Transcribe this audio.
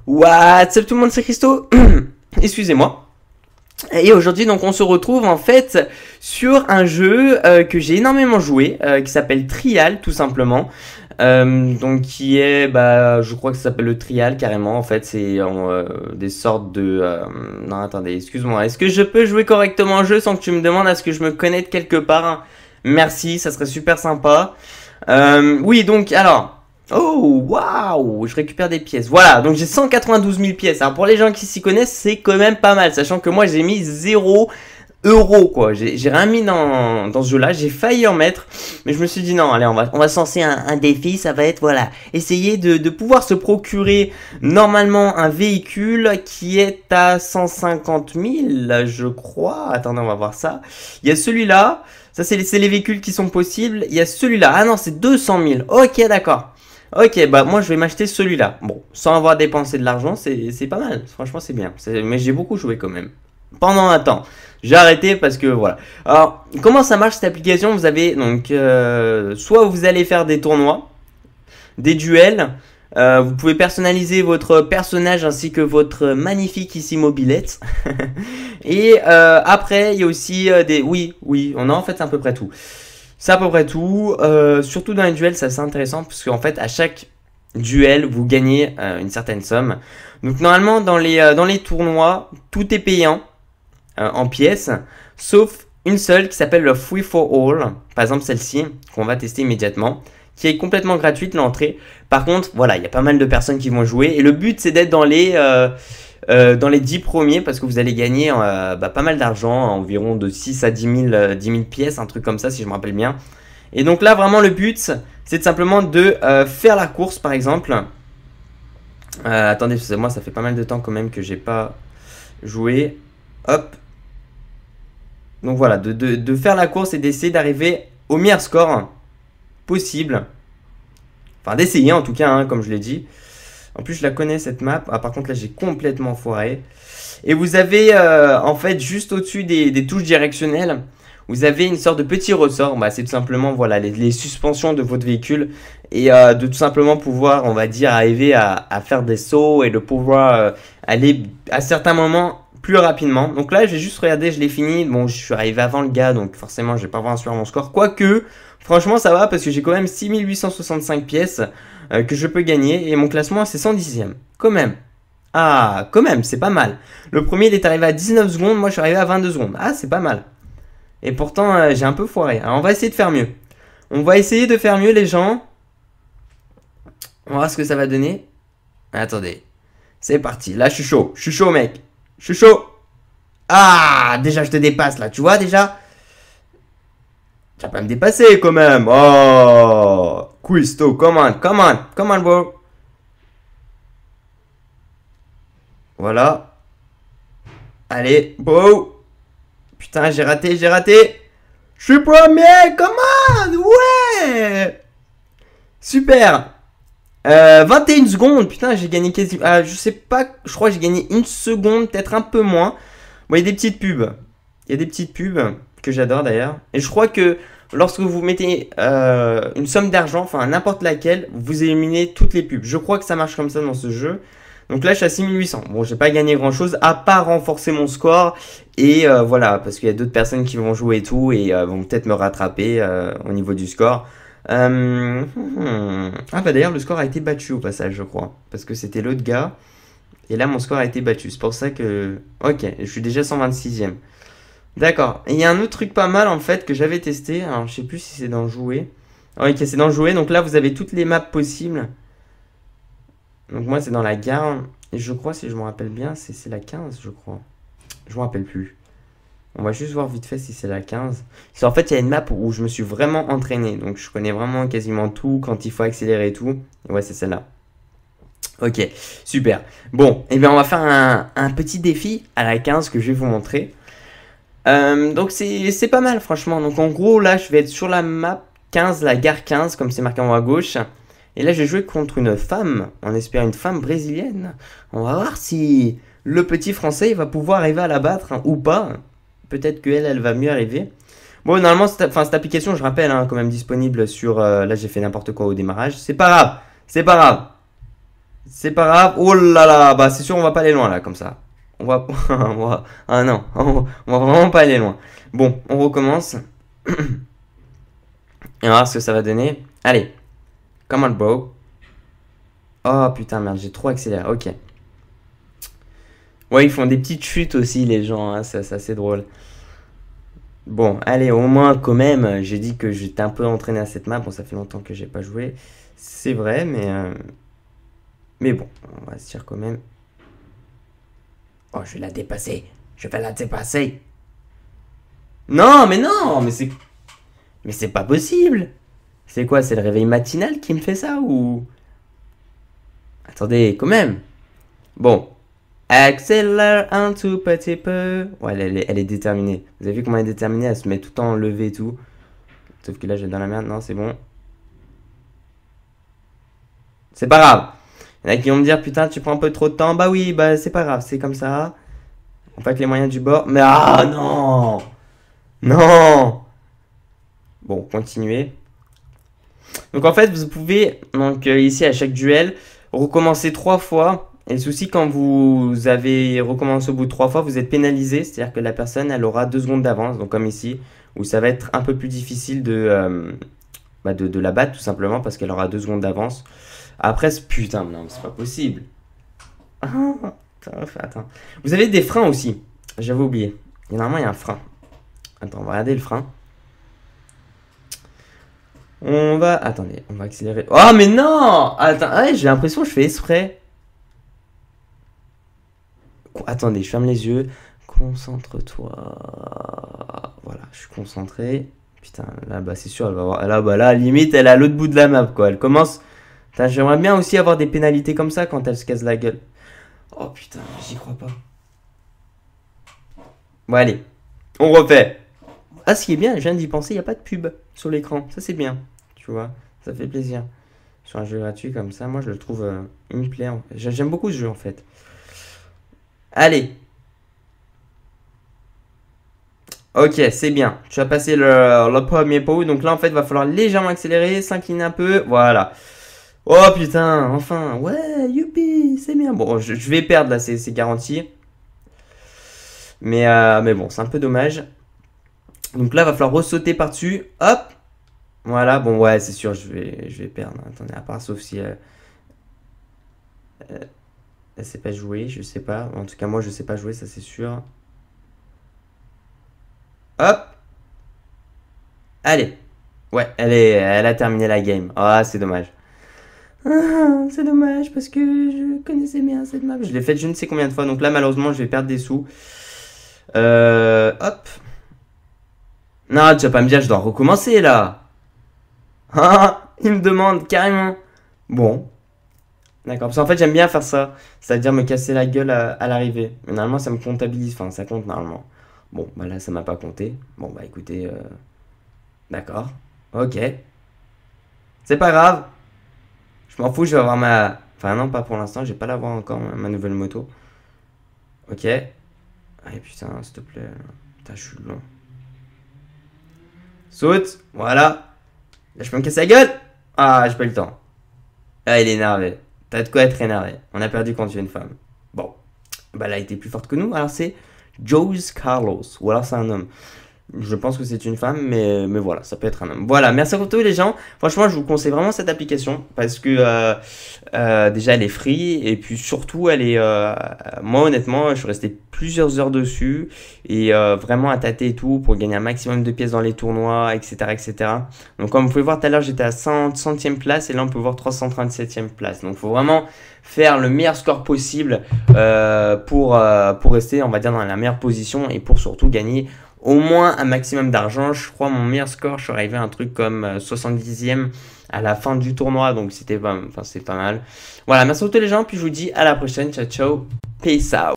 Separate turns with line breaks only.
What's up tout le monde, c'est Christo. Excusez-moi. Et aujourd'hui donc on se retrouve en fait sur un jeu que j'ai énormément joué, qui s'appelle Trial tout simplement. Donc qui est, je crois que ça s'appelle le Trial carrément. En fait c'est des sortes de... non attendez, excuse-moi. Est-ce que je peux jouer correctement au jeu sans que tu me demandes à ce que je me connecte quelque part? Merci, ça serait super sympa. Oui donc alors... Oh, waouh, je récupère des pièces. Voilà, donc j'ai 192 000 pièces. Alors pour les gens qui s'y connaissent, c'est quand même pas mal. Sachant que moi j'ai mis 0 euros, quoi. J'ai rien mis dans ce jeu-là. J'ai failli en mettre. Mais je me suis dit non, allez, on va se lancer un défi. Ça va être, voilà, essayer de pouvoir se procurer normalement un véhicule qui est à 150 000, je crois. Attendez, on va voir ça. Il y a celui-là. Ça, c'est les véhicules qui sont possibles. Il y a celui-là. Ah non, c'est 200 000. Ok, d'accord. Ok, bah moi je vais m'acheter celui-là. Bon, sans avoir dépensé de l'argent, c'est pas mal. Franchement, c'est bien. Mais j'ai beaucoup joué quand même. Pendant un temps. J'ai arrêté parce que voilà. Alors, comment ça marche cette application? Vous avez donc soit vous allez faire des tournois, des duels. Vous pouvez personnaliser votre personnage ainsi que votre magnifique ici mobilette. Et après, il y a aussi des... Oui, on a en fait à peu près tout. C'est à peu près tout. Surtout dans les duels, c'est assez intéressant parce qu'en fait, à chaque duel, vous gagnez une certaine somme. Donc normalement, dans les tournois, tout est payant en pièces, sauf une seule qui s'appelle le Free for All. Par exemple, celle-ci, qu'on va tester immédiatement, qui est complètement gratuite l'entrée. Par contre, voilà, il y a pas mal de personnes qui vont jouer. Et le but, c'est d'être dans les 10 premiers parce que vous allez gagner pas mal d'argent, environ de 6 à 10 000 pièces, un truc comme ça si je me rappelle bien. Et donc là vraiment le but c'est de simplement de faire la course par exemple. Attendez, excusez-moi, ça fait pas mal de temps quand même que j'ai pas joué. Hop. Donc voilà, de faire la course et d'essayer d'arriver au meilleur score possible. Enfin d'essayer en tout cas, hein, comme je l'ai dit. En plus, je la connais cette map. Ah, par contre, là, j'ai complètement foiré. Et vous avez, en fait, juste au-dessus des touches directionnelles, vous avez une sorte de petit ressort. C'est tout simplement, voilà, les suspensions de votre véhicule. Et de tout simplement pouvoir, on va dire, arriver à faire des sauts et de pouvoir aller à certains moments plus rapidement. Donc là, j'ai juste regardé, je l'ai fini. Bon, je suis arrivé avant le gars, donc forcément, je vais pas avoir un super bon score. Quoique, franchement, ça va parce que j'ai quand même 6865 pièces. Que je peux gagner et mon classement c'est 110e. Quand même. Ah, quand même, c'est pas mal. Le premier il est arrivé à 19 secondes, moi je suis arrivé à 22 secondes. Ah, c'est pas mal. Et pourtant j'ai un peu foiré. Alors on va essayer de faire mieux. On va essayer de faire mieux les gens. On va voir ce que ça va donner. Attendez. C'est parti. Là je suis chaud mec. Je suis chaud. Ah, déjà je te dépasse là, tu vois déjà. Tu vas pas me dépasser quand même. Oh, Christo, come on, bro. Voilà. Allez, bro. Putain, j'ai raté. Je suis premier, come on, ouais. Super. 21 secondes, putain, j'ai gagné quasi... je sais pas, je crois que j'ai gagné une seconde, peut-être un peu moins. Bon, il y a des petites pubs. Que j'adore d'ailleurs. Et je crois que lorsque vous mettez une somme d'argent, enfin n'importe laquelle, vous éliminez toutes les pubs. Je crois que ça marche comme ça dans ce jeu. Donc là, je suis à 6800. Bon, j'ai pas gagné grand chose à part renforcer mon score. Et voilà, parce qu'il y a d'autres personnes qui vont jouer et tout et vont peut-être me rattraper au niveau du score. Ah bah d'ailleurs, le score a été battu au passage, je crois. Parce que c'était l'autre gars. Et là, mon score a été battu. C'est pour ça que... Ok, je suis déjà 126e. D'accord. Et il y a un autre truc pas mal en fait que j'avais testé. Alors je sais plus si c'est dans jouer. Ok, c'est dans jouer. Donc là vous avez toutes les maps possibles. Donc moi c'est dans la gare. Et je crois, si je me rappelle bien, c'est la 15 je crois. Je me rappelle plus. On va juste voir vite fait si c'est la 15. Parce qu'en fait il y a une map où je me suis vraiment entraîné. Donc je connais vraiment quasiment tout quand il faut accélérer et tout. Et ouais, c'est celle-là. Ok, super. Bon, et bien on va faire un petit défi à la 15 que je vais vous montrer. Donc c'est pas mal franchement. Donc en gros là je vais être sur la map 15, la gare 15 comme c'est marqué en haut à gauche. Et là je vais jouer contre une femme. On espère une femme brésilienne. On va voir si le petit français il va pouvoir arriver à la battre ou pas. Peut-être qu'elle elle va mieux arriver. Bon normalement cette application je rappelle quand même disponible sur... là j'ai fait n'importe quoi au démarrage. C'est pas grave. C'est pas grave. Oh là là, bah c'est sûr on va pas aller loin là comme ça. On va... Ah non, on va vraiment pas aller loin. Bon, on recommence. Et on va voir ce que ça va donner. Allez, come on bro. Oh putain merde, j'ai trop accéléré, ok. Ouais, ils font des petites chutes aussi les gens, hein, c'est assez drôle. Bon, allez, au moins quand même, j'ai dit que j'étais un peu entraîné à cette map. Bon, ça fait longtemps que j'ai pas joué. C'est vrai, mais bon, on va se dire quand même. Oh, je vais la dépasser. Je vais la dépasser. Non, mais c'est pas possible. C'est quoi, c'est le réveil matinal qui me fait ça ou... Attendez, quand même. Bon. Accélère un tout petit peu. Ouais, elle est déterminée. Vous avez vu comment elle est déterminée? Elle se met tout en levé et tout. Sauf que là, je vais dans la merde. Non, c'est bon. C'est pas grave. Il y en a qui vont me dire, putain, tu prends un peu trop de temps. Bah oui, bah c'est pas grave, c'est comme ça. On fait avec les moyens du bord. Mais ah non! Non! Bon, continuez. Donc en fait, vous pouvez, donc ici à chaque duel, recommencer 3 fois. Et le souci, quand vous avez recommencé au bout de 3 fois, vous êtes pénalisé. C'est-à-dire que la personne, elle aura 2 secondes d'avance. Donc comme ici, où ça va être un peu plus difficile de la battre tout simplement parce qu'elle aura 2 secondes d'avance. Après, putain, non, c'est pas possible. Ah, attends. Vous avez des freins aussi. J'avais oublié. Et normalement, il y a un frein. Attends, on va regarder le frein. Attendez, on va accélérer. Oh, mais non! Attends, ouais, j'ai l'impression que je fais exprès. Attendez, je ferme les yeux. Concentre-toi. Voilà, je suis concentré. Putain, là, bah, c'est sûr, elle va avoir. Là, bah, là, limite, elle est à l'autre bout de la map, quoi. Elle commence. J'aimerais bien aussi avoir des pénalités comme ça quand elle se casse la gueule. Oh putain, j'y crois pas. Bon, allez, on refait. Ah, ce qui est bien, je viens d'y penser, il n'y a pas de pub sur l'écran. Ça, c'est bien, tu vois. Ça fait plaisir. Sur un jeu gratuit comme ça, moi, je le trouve une plaie. J'aime beaucoup ce jeu, en fait. Allez. Ok, c'est bien. Tu as passé le premier pot. Donc là, en fait, il va falloir légèrement accélérer, s'incliner un peu. Voilà. Oh putain, enfin. Ouais, youpi, c'est bien. Bon, je vais perdre là, c'est garanti. Mais bon, c'est un peu dommage. Donc là, il va falloir ressauter par-dessus. Hop. Voilà, bon, ouais, c'est sûr, je vais perdre. Attendez, à part sauf si elle sait pas jouer, je sais pas. En tout cas, moi, je sais pas jouer, ça c'est sûr. Hop. Allez. Ouais, elle a terminé la game. Ah, c'est dommage. Ah, c'est dommage parce que je connaissais bien cette map. Je l'ai faite je ne sais combien de fois. Donc là, malheureusement, je vais perdre des sous. Hop. Non, tu vas pas me dire je dois recommencer là. Ah, il me demande carrément. Bon. D'accord. Parce qu'en fait, j'aime bien faire ça. C'est-à-dire me casser la gueule à l'arrivée. Mais normalement, ça me comptabilise. Enfin, ça compte normalement. Bon, bah là, ça m'a pas compté. Bon, bah écoutez. D'accord. Ok. C'est pas grave. Je m'en fous, je vais avoir ma... Enfin non, pas pour l'instant, je vais pas l'avoir encore, ma nouvelle moto. Ok. Allez, putain, s'il te plaît. Putain, je suis long. Saute. Voilà. Là, je peux me casser la gueule. Ah, j'ai pas eu le temps. Ah, il est énervé. T'as de quoi être énervé. On a perdu quand tu es une femme. Bon. Bah, elle a été plus forte que nous. Alors, c'est Joyce Carlos. Ou alors, c'est un homme. Je pense que c'est une femme, mais voilà, ça peut être un homme. Voilà, merci à vous tous les gens. Franchement, je vous conseille vraiment cette application parce que déjà, elle est free et puis surtout, elle est. Moi, honnêtement, je suis resté plusieurs heures dessus et vraiment à tâter et tout pour gagner un maximum de pièces dans les tournois, etc., etc. Donc, comme vous pouvez voir tout à l'heure, j'étais à 100e place et là, on peut voir 337e place. Donc, il faut vraiment faire le meilleur score possible pour rester, on va dire, dans la meilleure position et pour surtout gagner au moins un maximum d'argent. Je crois mon meilleur score, je suis arrivé à un truc comme 70e à la fin du tournoi. Donc c'est pas mal. Voilà, merci à tous les gens. Puis je vous dis à la prochaine. Ciao, ciao. Peace out.